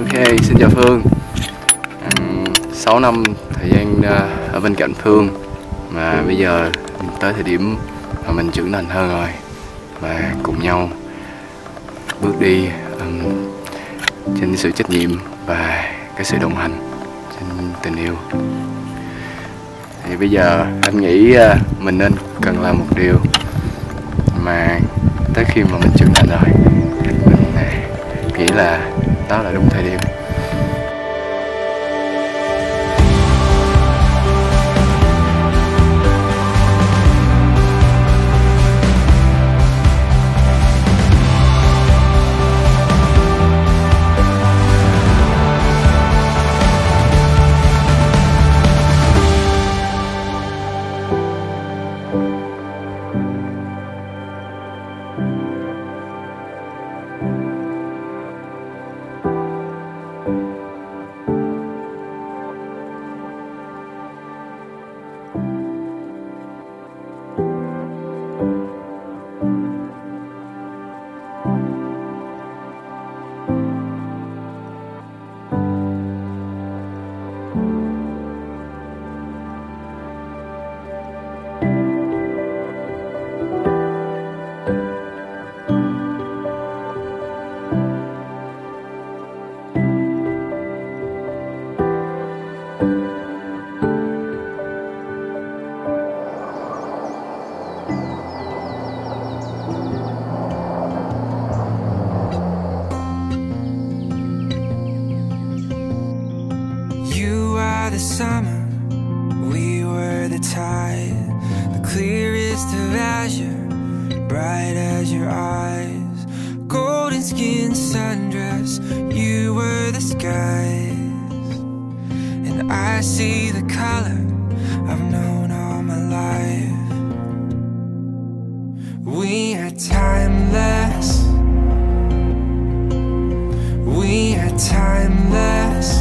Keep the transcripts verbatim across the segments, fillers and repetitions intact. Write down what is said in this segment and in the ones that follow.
Ok, xin chào Phương. um, sáu năm thời gian uh, ở bên cạnh Phương, mà bây giờ tới thời điểm mà mình trưởng thành hơn rồi, và cùng nhau bước đi um, trên sự trách nhiệm và cái sự đồng hành trên tình yêu. Thì bây giờ anh nghĩ uh, mình nên cần làm một điều mà tới khi mà mình trưởng thành rồi, mình uh, nghĩ là đó là đúng thời điểm. The summer, we were the tide, the clearest of azure, bright as your eyes, golden skin sundress, you were the skies, and I see the color I've known all my life. We are timeless, we are timeless.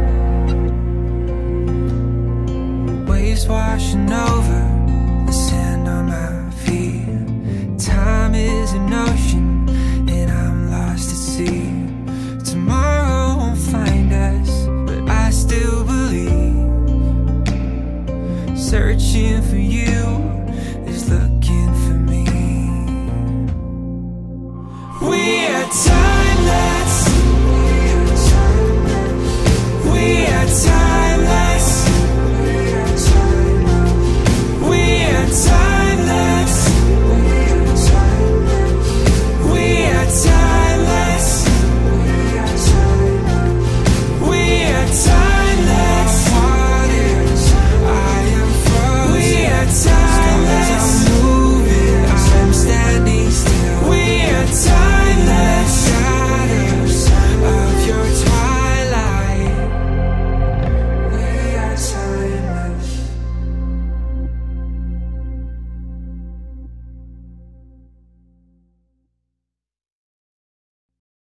Waves washing over the sand on my feet. Time is an ocean and I'm lost at sea. Tomorrow won't find us, but I still believe. Searching for you is looking for